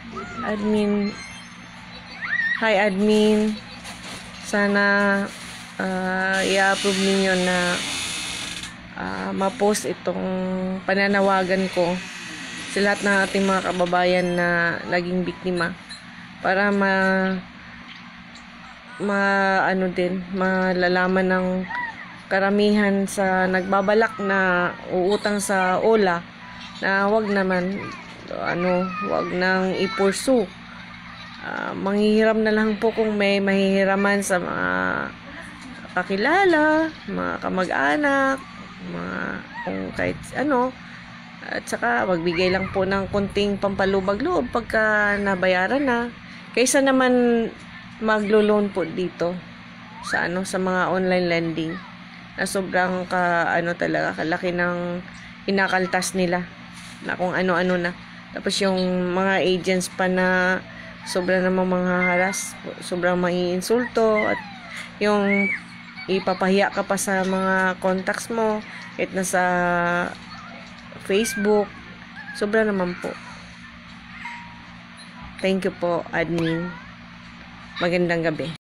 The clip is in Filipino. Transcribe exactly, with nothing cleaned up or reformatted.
Admin. Hi, admin. Sana uh, i-approve ninyo na uh, ma-post itong pananawagan ko sa lahat ng ating mga kababayan na naging biktima para ma ma ano din malalaman ng karamihan sa nagbabalak na uutang sa O L A na wag naman ano wag nang i-pursue. Uh, manghihiram na lang po kung may mahihiraman sa mga kakilala, mga kamag-anak, mga kung kahit ano. At saka magbigay lang po ng konting pampalubag-loob pagka nabayaran na. Kaysa naman maglo-loan po dito sa ano sa mga online lending na sobrang ka ano talaga kalaki ng inakaltas nila na kung ano-ano na. Tapos yung mga agents pa na sobrang namang mga haras, sobrang maiinsulto at yung ipapahiya ka pa sa mga contacts mo kahit nasa Facebook, sobra naman po. Thank you po, admin. Magandang gabi.